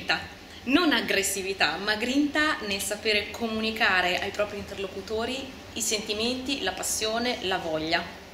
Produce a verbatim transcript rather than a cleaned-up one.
grinta, non aggressività, ma grinta nel sapere comunicare ai propri interlocutori i sentimenti, la passione, la voglia.